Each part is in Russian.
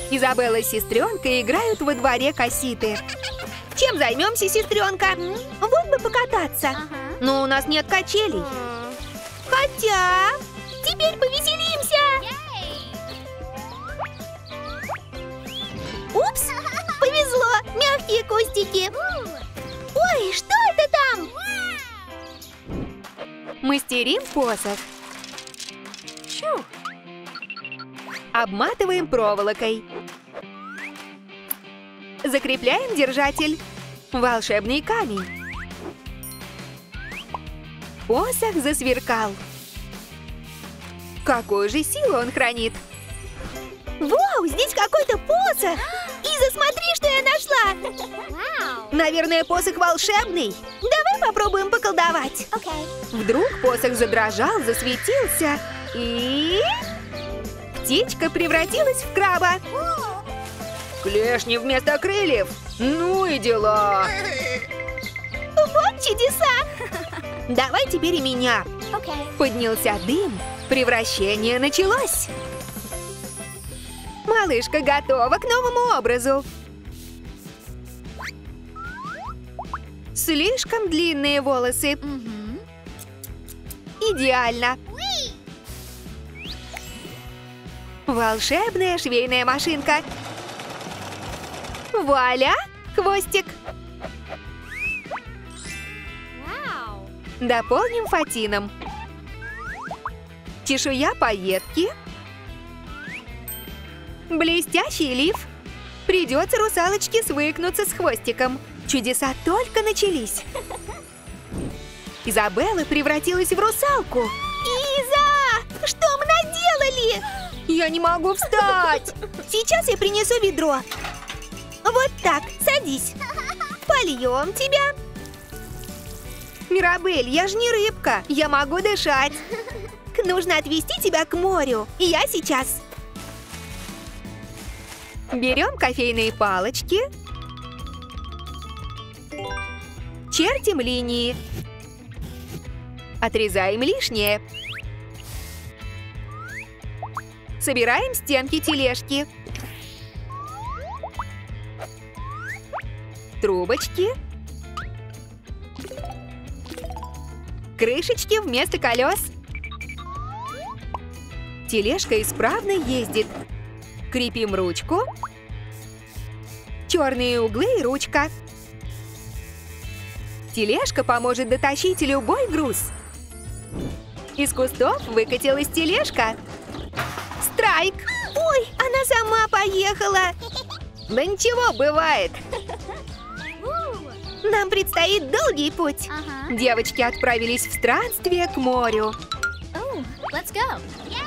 Изабелла с сестренкой играют во дворе касситы. Чем займемся, сестренка? Вот бы покататься. Но у нас нет качелей. Хотя... Теперь повеселимся! Упс! Повезло! Мягкие кустики! Ой, что это там? Мастерим посох. Обматываем проволокой. Закрепляем держатель. Волшебный камень. Посох засверкал. Какую же силу он хранит? Вау, здесь какой-то посох! Иза, смотри, что я нашла! Наверное, посох волшебный. Давай попробуем поколдовать. Вдруг посох задрожал, засветился и... Птичка превратилась в краба. Клешни вместо крыльев. Ну и дела. Вот чудеса. Давай теперь и меня. Поднялся дым. Превращение началось. Малышка готова к новому образу. Слишком длинные волосы. Идеально. Волшебная швейная машинка. Вуаля! Хвостик. Дополним фатином. Чешуя пайетки. Блестящий лиф. Придется русалочке свыкнуться с хвостиком. Чудеса только начались. Изабелла превратилась в русалку. Иза! Что мы наделали? Я не могу встать. Сейчас я принесу ведро. Вот так, садись. Польем тебя. Мирабель, я же не рыбка. Я могу дышать. Нужно отвезти тебя к морю. И я сейчас. Берем кофейные палочки. Чертим линии. Отрезаем лишнее. Собираем стенки тележки. Трубочки. Крышечки вместо колес. Тележка исправно ездит. Крепим ручку. Черные углы и ручка. Тележка поможет дотащить любой груз. Из кустов выкатилась тележка. Страйк! Ой, она сама поехала. Да ничего, бывает. Нам предстоит долгий путь. Девочки отправились в странствие к морю. Let's go.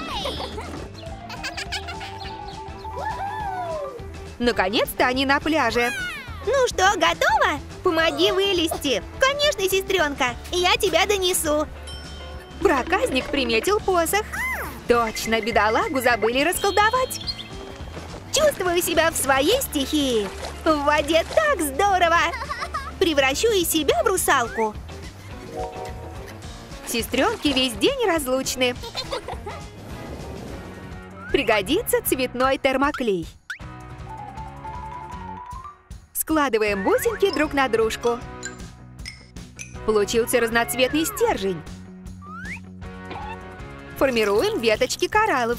Наконец-то они на пляже. Ну что, готова? Помоги вылезти. Конечно, сестренка. Я тебя донесу. Проказник приметил посох. Точно, бедолагу забыли расколдовать. Чувствую себя в своей стихии. В воде так здорово. Превращу и себя в русалку. Сестренки весь день разлучны. Пригодится цветной термоклей. Складываем бусинки друг на дружку. Получился разноцветный стержень. Формируем веточки кораллов.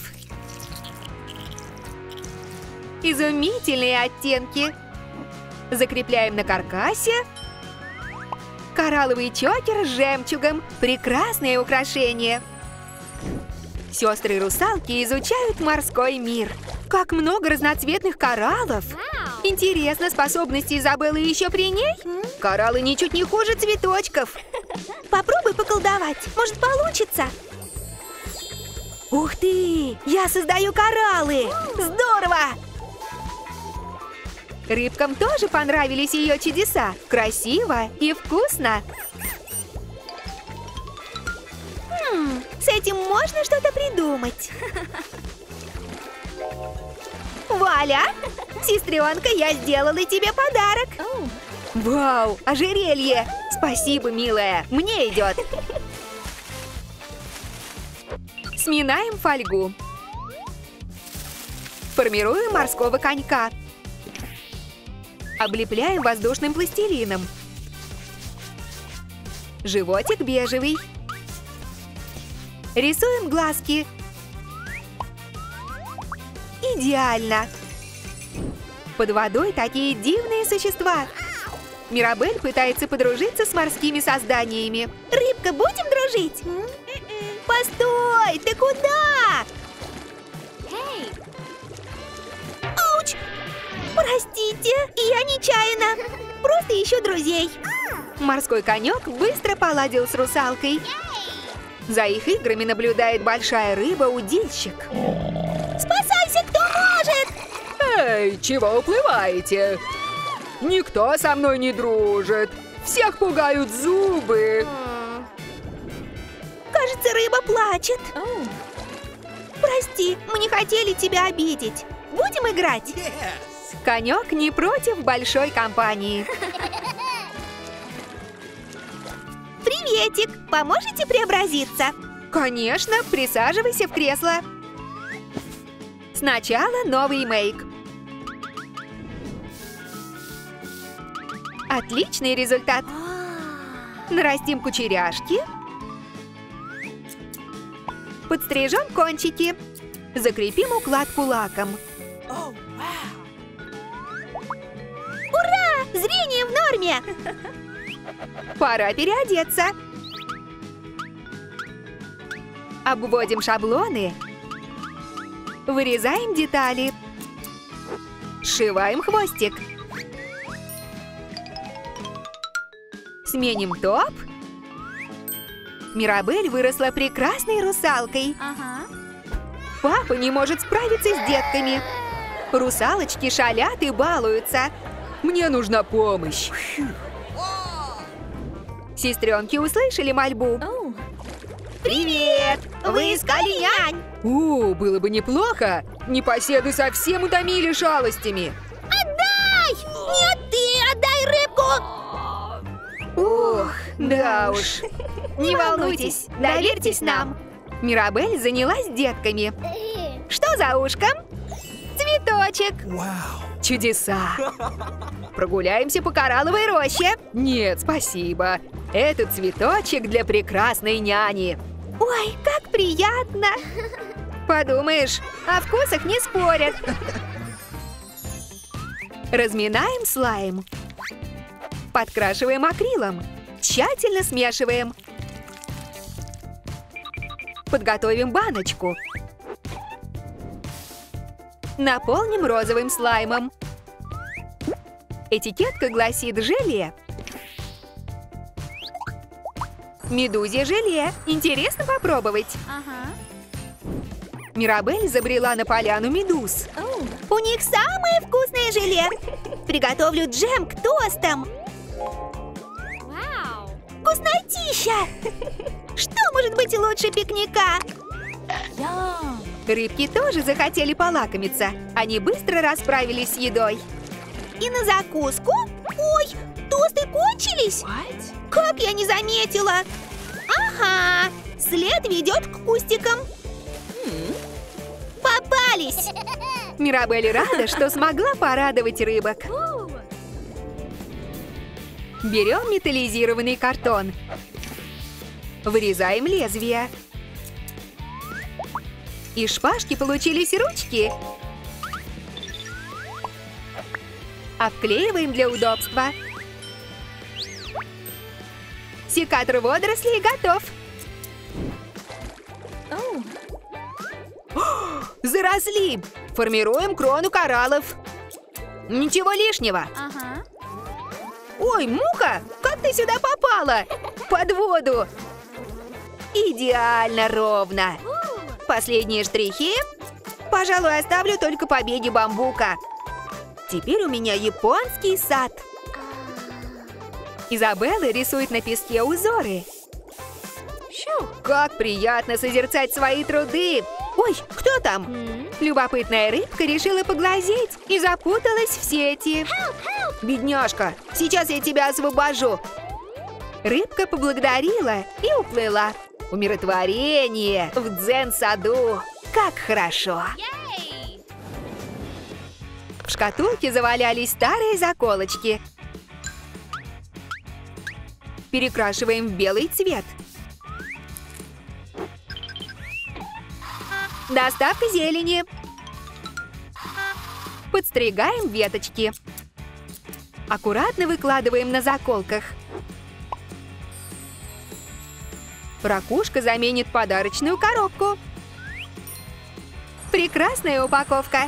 Изумительные оттенки. Закрепляем на каркасе. Коралловый чокер с жемчугом. Прекрасное украшение. Сестры-русалки изучают морской мир. Как много разноцветных кораллов. Интересно, способности Изабеллы еще при ней? Кораллы ничуть не хуже цветочков. Попробуй поколдовать. Может, получится? Ух ты! Я создаю кораллы! Здорово! Рыбкам тоже понравились ее чудеса. Красиво и вкусно. С этим можно что-то придумать. Вуаля! Сестренка, я сделала тебе подарок. Вау, ожерелье! Спасибо, милая, мне идет. Сминаем фольгу. Формируем морского конька. Облепляем воздушным пластилином. Животик бежевый. Рисуем глазки. Идеально! Под водой такие дивные существа. Мирабель пытается подружиться с морскими созданиями. Рыбка, будем дружить? Постой, ты куда? Hey. Ауч! Простите, я нечаянно. Просто ищу друзей. Морской конек быстро поладил с русалкой. За их играми наблюдает большая рыба-удильщик. Спасайся, кто может! Эй, чего уплываете? Никто со мной не дружит. Всех пугают зубы. Кажется, рыба плачет. Oh. Прости, мы не хотели тебя обидеть. Будем играть? Конек не против большой компании. Приветик! Поможете преобразиться? Конечно, присаживайся в кресло. Сначала новый мейк. Отличный результат. Нарастим кучеряшки. Подстрижем кончики. Закрепим укладку лаком. Ура! Зрение в норме! Пора переодеться. Обводим шаблоны. Вырезаем детали. Сшиваем хвостик. Сменим топ. Мирабель выросла прекрасной русалкой. Папа не может справиться с детками. Русалочки шалят и балуются. Мне нужна помощь. Сестренки услышали мольбу. Oh. Привет! Вы искали нянь? О, было бы неплохо. Непоседы совсем утомили шалостями. Отдай! Нет, ты отдай рыбку! Ух, да уж. Не волнуйтесь, доверьтесь нам. Мирабель занялась детками. Что за ушком? Цветочек. Чудеса. Прогуляемся по коралловой роще. Нет, спасибо. Этот цветочек для прекрасной няни. Ой, как приятно. Подумаешь, о вкусах не спорят. Разминаем слайм. Подкрашиваем акрилом. Тщательно смешиваем. Подготовим баночку. Наполним розовым слаймом. Этикетка гласит «желе». Медузе желе. Интересно попробовать? Мирабель забрела на поляну медуз. Oh. У них самое вкусное желе. Приготовлю джем к тостам. Wow. Вкуснотища! Что может быть лучше пикника? Yum. Рыбки тоже захотели полакомиться. Они быстро расправились с едой. И на закуску? Ой, тосты кончились? What? Как я не заметила? Ага, след ведет к кустикам. Попались! Мирабель рада, что смогла порадовать рыбок. Ooh. Берем металлизированный картон. Вырезаем лезвие. Из шпажки получились ручки. Обклеиваем для удобства. Секатор водорослей готов. Oh. Заросли! Формируем крону кораллов. Ничего лишнего. Uh-huh. Ой, муха! Как ты сюда попала? Под воду. Идеально ровно. Последние штрихи. Пожалуй, оставлю только побеги бамбука. Теперь у меня японский сад. Изабелла рисует на песке узоры. Как приятно созерцать свои труды. Ой, кто там? Любопытная рыбка решила поглазеть и запуталась в сети. Бедняжка, сейчас я тебя освобожу. Рыбка поблагодарила и уплыла. Умиротворение в дзен-саду. Как хорошо. Yay! В шкатулке завалялись старые заколочки. Перекрашиваем в белый цвет. Доставка зелени. Подстригаем веточки. Аккуратно выкладываем на заколках. Ракушка заменит подарочную коробку. Прекрасная упаковка.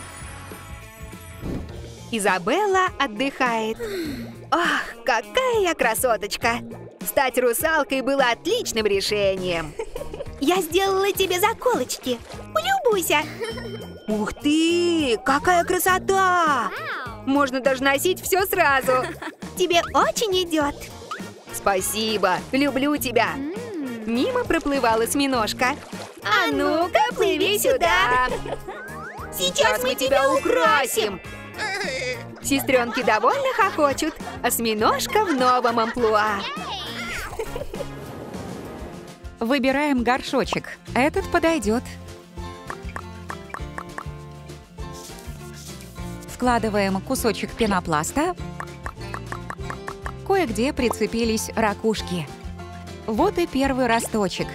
Изабелла отдыхает. Ах, какая я красоточка! Стать русалкой было отличным решением. Я сделала тебе заколочки. Полюбуйся. Ух ты, какая красота! Можно даже носить все сразу. Тебе очень идет. Спасибо, люблю тебя. Мимо проплывала осьминожка. А ну-ка, плыви сюда. Сейчас мы тебя украсим. Сестренки довольно хохочут. Осьминожка в новом амплуа. Выбираем горшочек. Этот подойдет. Вкладываем кусочек пенопласта. Кое-где прицепились ракушки. Вот и первый росточек.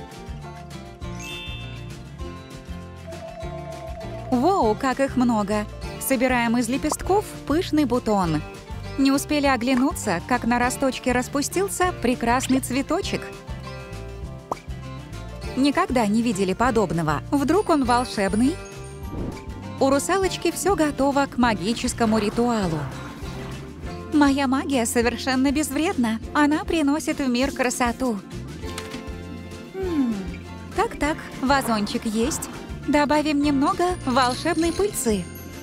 Воу, как их много! Собираем из лепестков пышный бутон. Не успели оглянуться, как на росточке распустился прекрасный цветочек. Никогда не видели подобного. Вдруг он волшебный? У русалочки все готово к магическому ритуалу. Моя магия совершенно безвредна. Она приносит в мир красоту. Так-так, вазончик есть. Добавим немного волшебной пыльцы.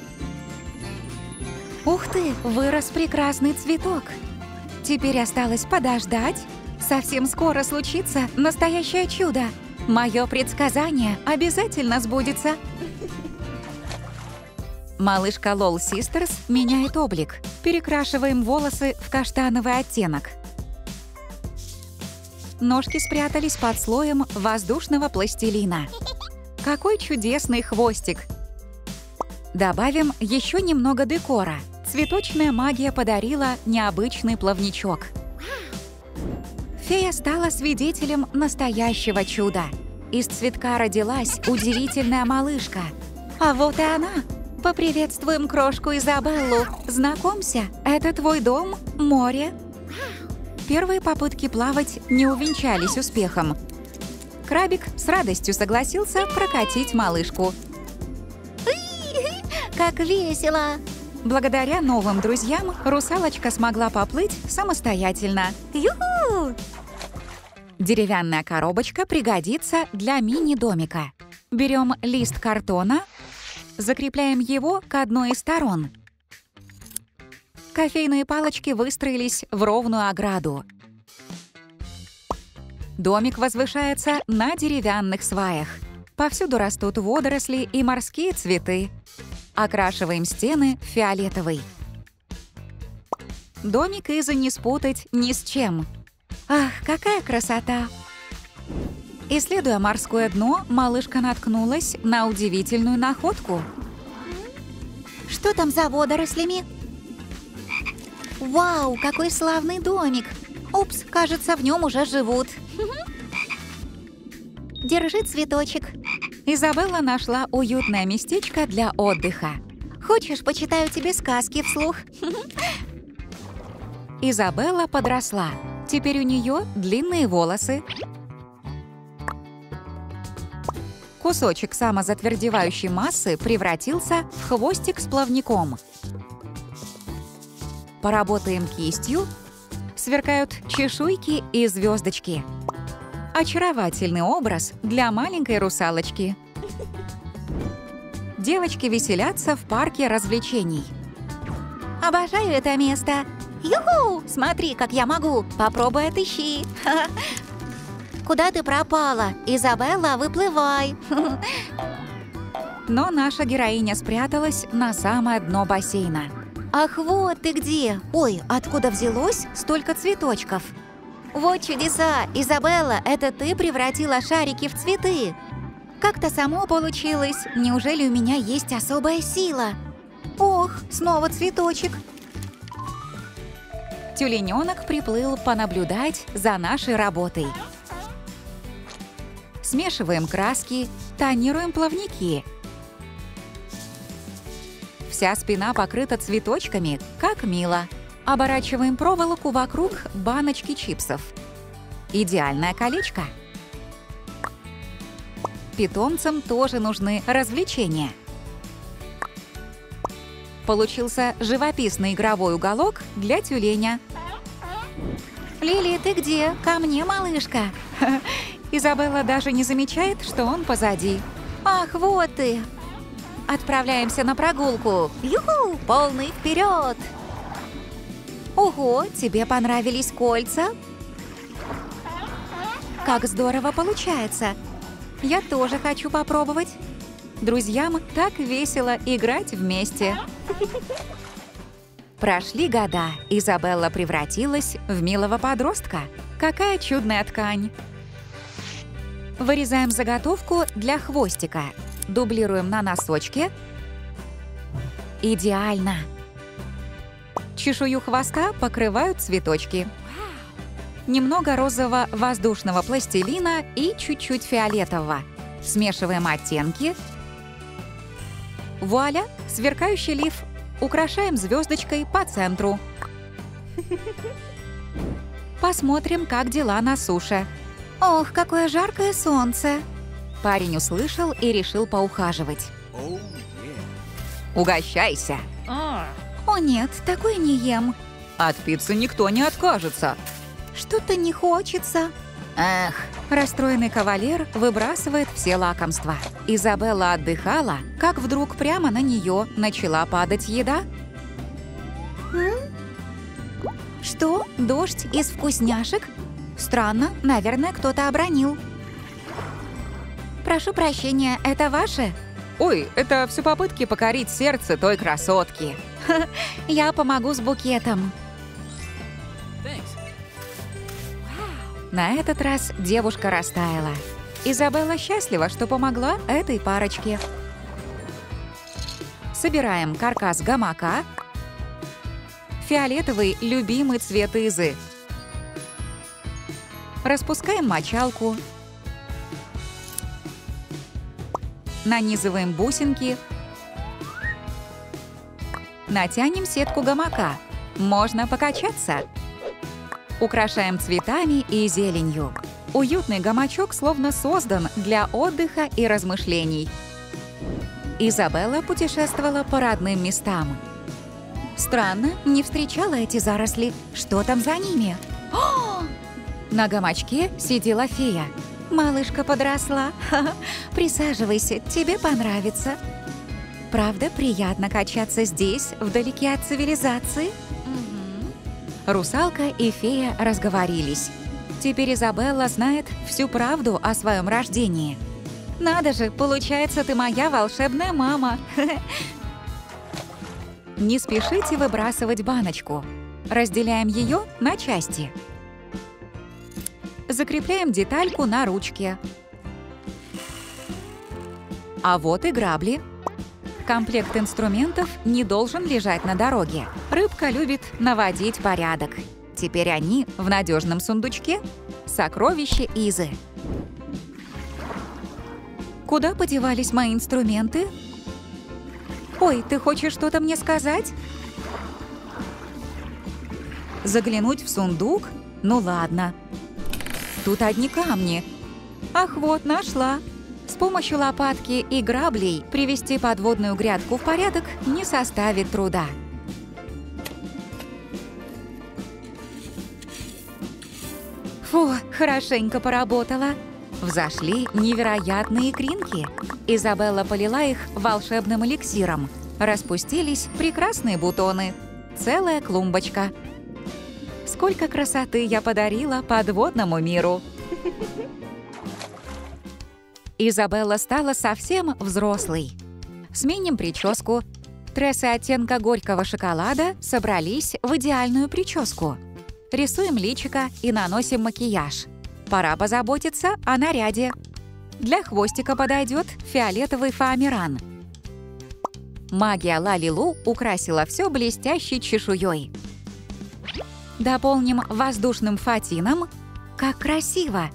Ух ты, вырос прекрасный цветок. Теперь осталось подождать. Совсем скоро случится настоящее чудо. Мое предсказание обязательно сбудется. Малышка Lol Sisters меняет облик. Перекрашиваем волосы в каштановый оттенок. Ножки спрятались под слоем воздушного пластилина. Какой чудесный хвостик! Добавим еще немного декора. Цветочная магия подарила необычный плавничок. Фея стала свидетелем настоящего чуда. Из цветка родилась удивительная малышка. А вот и она. Поприветствуем крошку Изабеллу. Знакомься, это твой дом, море. Первые попытки плавать не увенчались успехом. Крабик с радостью согласился прокатить малышку. Как весело! Благодаря новым друзьям русалочка смогла поплыть самостоятельно. Ю-ху! Деревянная коробочка пригодится для мини-домика. Берем лист картона, закрепляем его к одной из сторон. Кофейные палочки выстроились в ровную ограду. Домик возвышается на деревянных сваях. Повсюду растут водоросли и морские цветы. Окрашиваем стены в фиолетовый. Домик Изы не спутать ни с чем. Ах, какая красота! Исследуя морское дно, малышка наткнулась на удивительную находку. Что там за водорослями? Вау, какой славный домик! Упс, кажется, в нем уже живут. Держи цветочек. Изабелла нашла уютное местечко для отдыха. Хочешь, почитаю тебе сказки вслух? Изабелла подросла. Теперь у нее длинные волосы. Кусочек самозатвердевающей массы превратился в хвостик с плавником. Поработаем кистью. Сверкают чешуйки и звездочки. Очаровательный образ для маленькой русалочки. Девочки веселятся в парке развлечений. Обожаю это место. Юху! Смотри, как я могу. Попробуй отыщи. Куда ты пропала? Изабелла, выплывай. Но наша героиня спряталась на самое дно бассейна. Ах, вот ты где! Ой, откуда взялось столько цветочков? Вот чудеса! Изабелла, это ты превратила шарики в цветы! Как-то само получилось. Неужели у меня есть особая сила? Ох, снова цветочек. Тюлененок приплыл понаблюдать за нашей работой. Смешиваем краски, тонируем плавники. Вся спина покрыта цветочками, как мило. Оборачиваем проволоку вокруг баночки чипсов. Идеальное колечко. Питомцам тоже нужны развлечения. Получился живописный игровой уголок для тюленя. «Лили, ты где? Ко мне, малышка!» Изабелла даже не замечает, что он позади. «Ах, вот ты!» Отправляемся на прогулку. Юху! Полный вперед! Ого, тебе понравились кольца? Как здорово получается! Я тоже хочу попробовать. Друзьям так весело играть вместе. Прошли года. Изабелла превратилась в милого подростка. Какая чудная ткань! Вырезаем заготовку для хвостика. Дублируем на носочке. Идеально! Чешую хвоста покрывают цветочки. Немного розового воздушного пластилина и чуть-чуть фиолетового. Смешиваем оттенки. Вуаля! Сверкающий лиф. Украшаем звездочкой по центру. Посмотрим, как дела на суше. Ох, какое жаркое солнце! Парень услышал и решил поухаживать. Угощайся! О нет, такой не ем. От пиццы никто не откажется. Что-то не хочется. Эх, расстроенный кавалер выбрасывает все лакомства. Изабелла отдыхала, как вдруг прямо на нее начала падать еда. Что? Дождь из вкусняшек? Странно, наверное, кто-то обронил. Прошу прощения, это ваше? Ой, это все попытки покорить сердце той красотки. Я помогу с букетом. На этот раз девушка растаяла. Изабелла счастлива, что помогла этой парочке. Собираем каркас гамака. Фиолетовый – любимый цвет Изы. Распускаем мочалку. Нанизываем бусинки. Натянем сетку гамака. Можно покачаться. Украшаем цветами и зеленью. Уютный гамачок словно создан для отдыха и размышлений. Изабелла путешествовала по родным местам. Странно, не встречала эти заросли. Что там за ними? О! На гамачке сидела фея. Малышка подросла. Присаживайся, тебе понравится. Правда, приятно качаться здесь, вдалеке от цивилизации? Русалка и фея разговорились. Теперь Изабелла знает всю правду о своем рождении. Надо же, получается, ты моя волшебная мама. Не спешите выбрасывать баночку. Разделяем ее на части. Закрепляем детальку на ручке. А вот и грабли. Комплект инструментов не должен лежать на дороге. Рыбка любит наводить порядок. Теперь они в надежном сундучке. Сокровище Изы. Куда подевались мои инструменты? Ой, ты хочешь что-то мне сказать? Заглянуть в сундук? Ну ладно. Тут одни камни. Ах, вот, нашла. С помощью лопатки и граблей привести подводную грядку в порядок не составит труда. Фу, хорошенько поработала. Взошли невероятные икринки. Изабелла полила их волшебным эликсиром. Распустились прекрасные бутоны. Целая клумбочка. Сколько красоты я подарила подводному миру! Изабелла стала совсем взрослой. Сменим прическу. Трессы оттенка горького шоколада собрались в идеальную прическу. Рисуем личико и наносим макияж. Пора позаботиться о наряде. Для хвостика подойдет фиолетовый фоамиран. Магия Лалилу украсила все блестящей чешуей. Дополним воздушным фатином. Как красиво!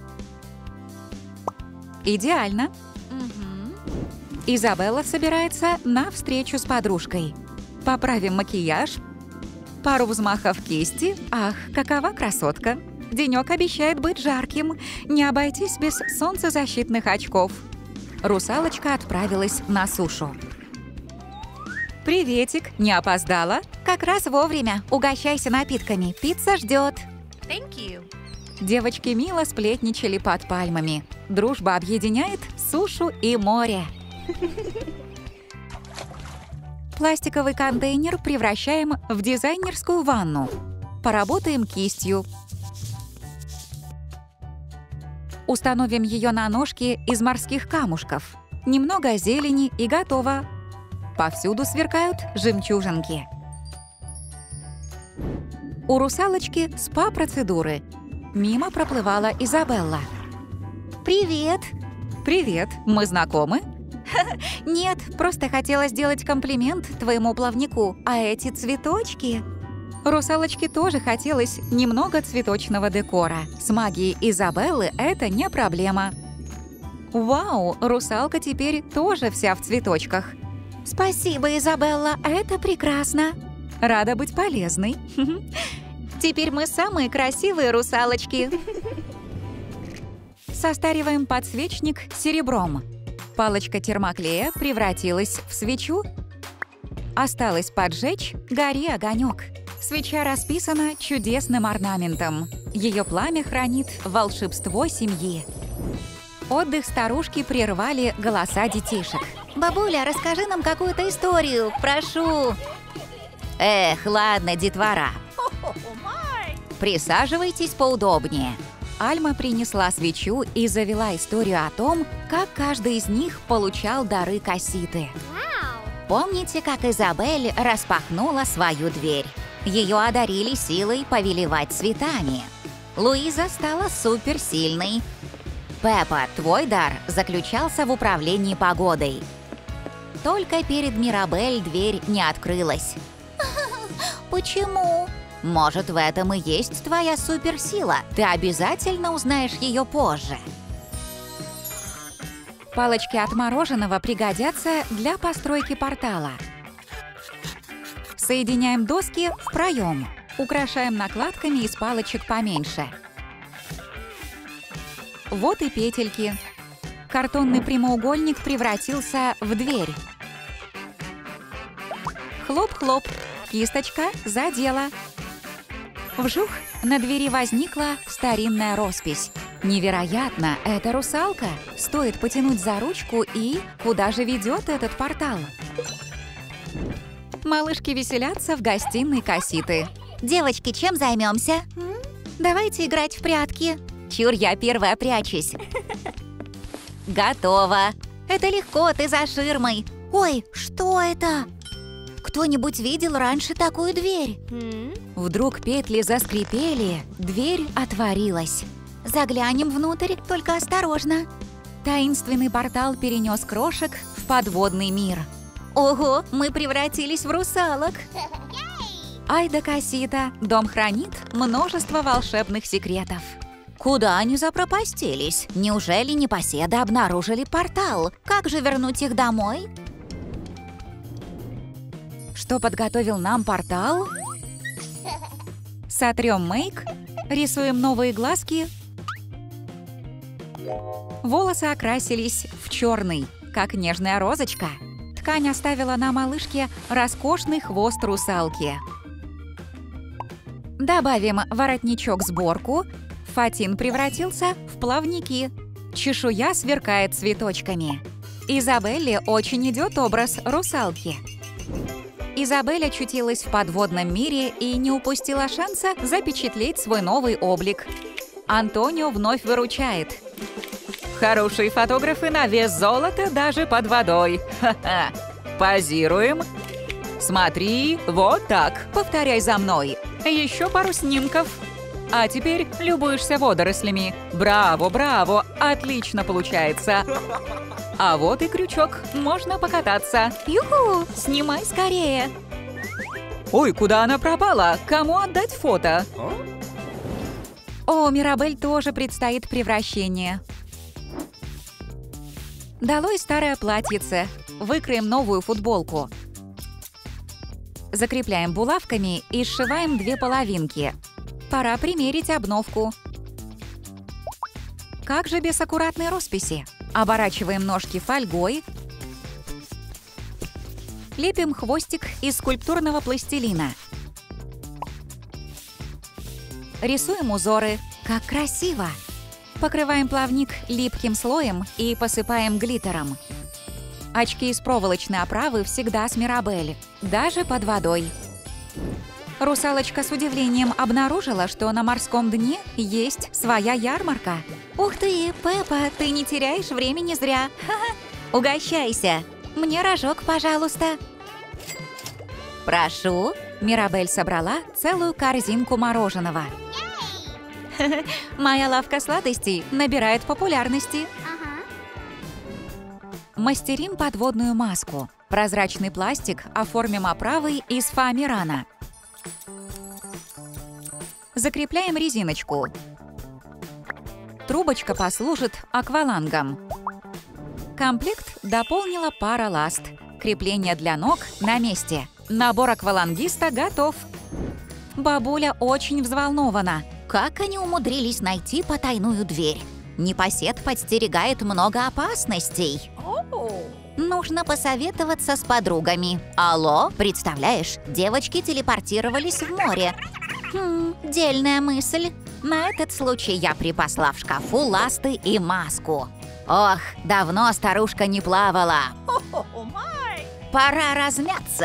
Идеально! Изабелла собирается на встречу с подружкой. Поправим макияж. Пару взмахов кисти. Ах, какова красотка! Денек обещает быть жарким. Не обойтись без солнцезащитных очков. Русалочка отправилась на сушу. «Приветик, не опоздала?» «Как раз вовремя. Угощайся напитками. Пицца ждет». Thank you. Девочки мило сплетничали под пальмами. Дружба объединяет сушу и море. Пластиковый контейнер превращаем в дизайнерскую ванну. Поработаем кистью. Установим ее на ножки из морских камушков. Немного зелени и готово. Повсюду сверкают жемчужинки. У русалочки спа-процедуры. Мимо проплывала Изабелла. «Привет!» «Привет! Мы знакомы?» «Нет, просто хотела сделать комплимент твоему плавнику. А эти цветочки...» Русалочке тоже хотелось немного цветочного декора. С магией Изабеллы это не проблема. Вау, русалка теперь тоже вся в цветочках. Спасибо, Изабелла, это прекрасно. Рада быть полезной. Теперь мы самые красивые русалочки. Состариваем подсвечник серебром. Палочка термоклея превратилась в свечу. Осталось поджечь, гори огонек. Свеча расписана чудесным орнаментом. Ее пламя хранит волшебство семьи. Отдых старушки прервали голоса детишек. «Бабуля, расскажи нам какую-то историю, прошу!» «Эх, ладно, детвора. Присаживайтесь поудобнее». Альма принесла свечу и завела историю о том, как каждый из них получал дары Касситы. Помните, как Изабель распахнула свою дверь? Ее одарили силой повелевать цветами. Луиза стала суперсильной. Пеппа, твой дар заключался в управлении погодой. Только перед Мирабель дверь не открылась. Почему? Может, в этом и есть твоя суперсила. Ты обязательно узнаешь ее позже. Палочки от мороженого пригодятся для постройки портала. Соединяем доски в проем. Украшаем накладками из палочек поменьше. Вот и петельки. Картонный прямоугольник превратился в дверь. Хлоп-хлоп. Кисточка задела. Вжух! На двери возникла старинная роспись. Невероятно! Это русалка. Стоит потянуть за ручку и... Куда же ведет этот портал? Малышки веселятся в гостиной Касситы. Девочки, чем займемся? Давайте играть в прятки. Чур, я первая прячусь. Готово. Это легко, ты за ширмой. Ой, что это? Кто-нибудь видел раньше такую дверь? Вдруг петли заскрипели, дверь отворилась. Заглянем внутрь, только осторожно. Таинственный портал перенес крошек в подводный мир. Ого, мы превратились в русалок. Ай да Кассита, дом хранит множество волшебных секретов. Куда они запропастились? Неужели непоседы обнаружили портал? Как же вернуть их домой? Что подготовил нам портал? Сотрем мейк, рисуем новые глазки. Волосы окрасились в черный, как нежная розочка. Ткань оставила на малышке роскошный хвост русалки. Добавим воротничок-сборку. Фатин превратился в плавники. Чешуя сверкает цветочками. Изабелле очень идет образ русалки. Изабель очутилась в подводном мире и не упустила шанса запечатлеть свой новый облик. Антонио вновь выручает. Хорошие фотографы на вес золота даже под водой. Ха-ха. Позируем. Смотри, вот так. Повторяй за мной. Еще пару снимков. А теперь любуешься водорослями. Браво, браво, отлично получается. А вот и крючок. Можно покататься. Юху! Снимай скорее. Ой, куда она пропала? Кому отдать фото? О, Мирабель тоже предстоит превращение. Долой старое платьице. Выкроем новую футболку. Закрепляем булавками и сшиваем 2 половинки. Пора примерить обновку. Как же без аккуратной росписи? Оборачиваем ножки фольгой. Лепим хвостик из скульптурного пластилина. Рисуем узоры. Как красиво! Покрываем плавник липким слоем и посыпаем глиттером. Очки из проволочной оправы всегда с Мирабель, даже под водой. Русалочка с удивлением обнаружила, что на морском дне есть своя ярмарка. Ух ты, Пеппа, ты не теряешь времени зря. Ха-ха. Угощайся. Мне рожок, пожалуйста. Прошу. Мирабель собрала целую корзинку мороженого. Моя лавка сладостей набирает популярности. Мастерим подводную маску. Прозрачный пластик оформим оправой из фоамирана. Закрепляем резиночку. Трубочка послужит аквалангом. Комплект дополнила пара ласт. Крепление для ног на месте. Набор аквалангиста готов. Бабуля очень взволнована. Как они умудрились найти потайную дверь? Непосед подстерегает много опасностей. Нужно посоветоваться с подругами. Алло, представляешь, девочки телепортировались в море. Дельная мысль. На этот случай я припасла в шкафу ласты и маску. Ох, давно старушка не плавала. Пора размяться.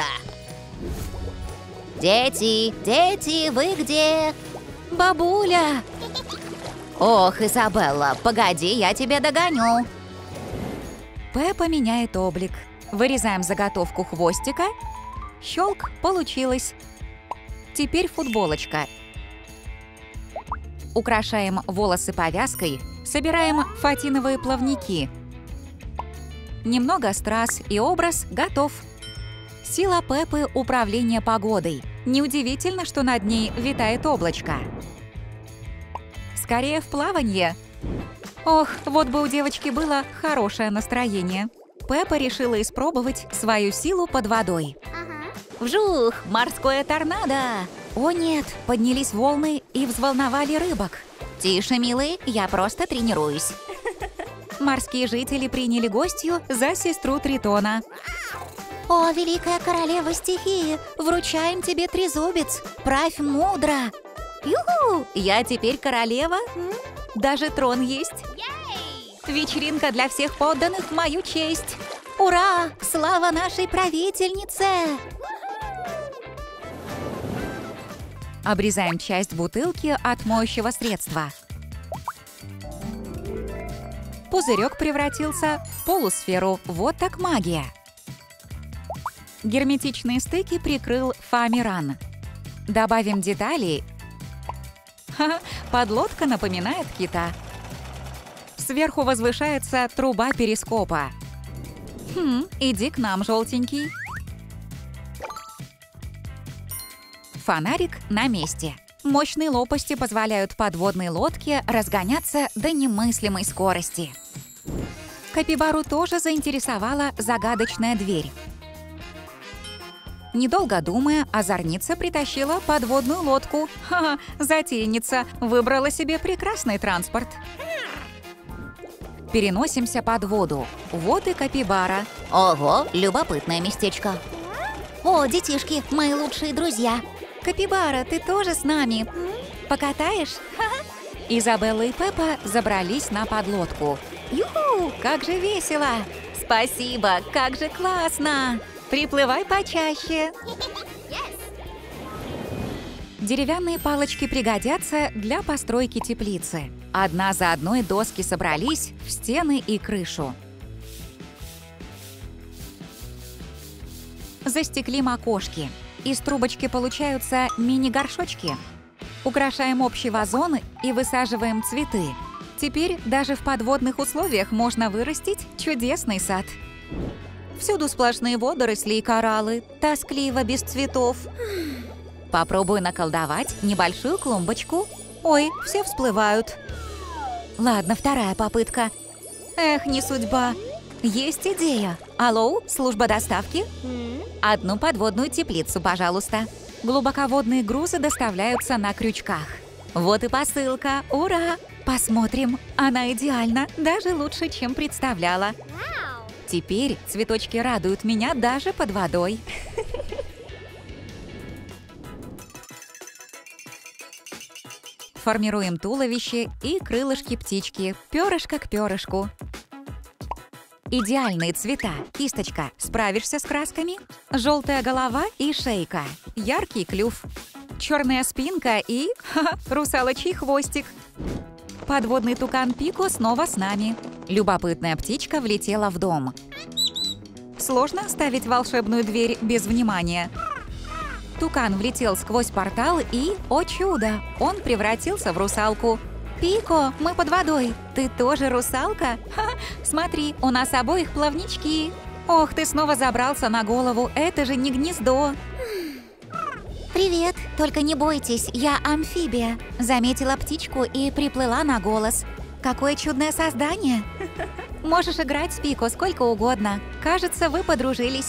Дети, дети, вы где? Бабуля! Ох, Изабелла, погоди, я тебя догоню. Пеппа меняет облик. Вырезаем заготовку хвостика. Щелк, получилось. Теперь футболочка. Украшаем волосы повязкой, собираем фатиновые плавники. Немного страз, и образ готов. Сила Пеппы – управление погодой. Неудивительно, что над ней витает облачко. Скорее в плаванье. Ох, вот бы у девочки было хорошее настроение. Пеппа решила испробовать свою силу под водой. Вжух! Морское торнадо! О нет, поднялись волны и взволновали рыбок. Тише, милые, я просто тренируюсь. Морские жители приняли гостью за сестру Тритона. О, великая королева стихии, вручаем тебе трезубец. Правь мудро. Юху! Я теперь королева? Даже трон есть. Вечеринка для всех подданных в мою честь. Ура! Слава нашей правительнице! Обрезаем часть бутылки от моющего средства. Пузырек превратился в полусферу. Вот так магия. Герметичные стыки прикрыл фоамиран. Добавим детали. Подлодка напоминает кита. Сверху возвышается труба перископа. Иди к нам, желтенький. Фонарик на месте. Мощные лопасти позволяют подводной лодке разгоняться до немыслимой скорости. Капибару тоже заинтересовала загадочная дверь. Недолго думая, озорница притащила подводную лодку. Ха-ха, затейница выбрала себе прекрасный транспорт. Переносимся под воду. Вот и капибара. Ого, любопытное местечко. О, детишки, мои лучшие друзья. Капибара, ты тоже с нами? Покатаешь? Ха-ха. Изабелла и Пеппа забрались на подлодку. Юху, как же весело! Спасибо, как же классно! Приплывай почаще. Деревянные палочки пригодятся для постройки теплицы. Одна за одной доски собрались в стены и крышу. Застеклим окошки. Из трубочки получаются мини-горшочки. Украшаем общий вазон и высаживаем цветы. Теперь даже в подводных условиях можно вырастить чудесный сад. Всюду сплошные водоросли и кораллы, тоскливо, без цветов. Попробую наколдовать небольшую клумбочку. Ой, все всплывают. Ладно, вторая попытка. Эх, не судьба. Есть идея. Алло, служба доставки? Одну подводную теплицу, пожалуйста. Глубоководные грузы доставляются на крючках. Вот и посылка. Ура! Посмотрим. Она идеальна, даже лучше, чем представляла. Теперь цветочки радуют меня даже под водой. Формируем туловище и крылышки птички, перышко к перышку. Идеальные цвета. Кисточка. Справишься с красками? Желтая голова и шейка. Яркий клюв. Черная спинка и русалочий хвостик. Подводный тукан Пико снова с нами. Любопытная птичка влетела в дом. Сложно оставить волшебную дверь без внимания. Тукан влетел сквозь портал и, о чудо, он превратился в русалку. «Пико, мы под водой. Ты тоже русалка? Ха, смотри, у нас обоих плавнички. Ох, ты снова забрался на голову, это же не гнездо». Привет, только не бойтесь, я амфибия. Заметила птичку и приплыла на голос. Какое чудное создание! Можешь играть с Пико сколько угодно. Кажется, вы подружились.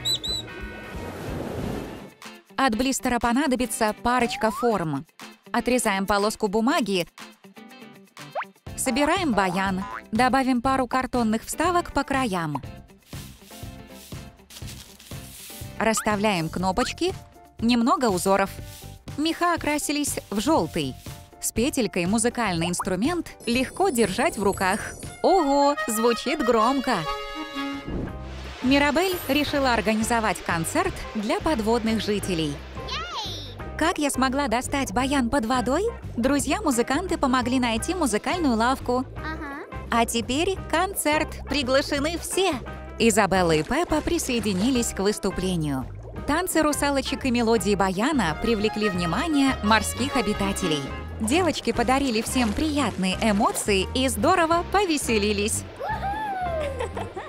От блистера понадобится парочка форм. Отрезаем полоску бумаги. Собираем баян. Добавим пару картонных вставок по краям. Расставляем кнопочки. Немного узоров. Меха окрасились в желтый. С петелькой музыкальный инструмент легко держать в руках. Ого, звучит громко! Мирабель решила организовать концерт для подводных жителей. Как я смогла достать баян под водой? Друзья-музыканты помогли найти музыкальную лавку. А теперь концерт. Приглашены все. Изабелла и Пеппа присоединились к выступлению. Танцы русалочек и мелодии баяна привлекли внимание морских обитателей. Девочки подарили всем приятные эмоции и здорово повеселились.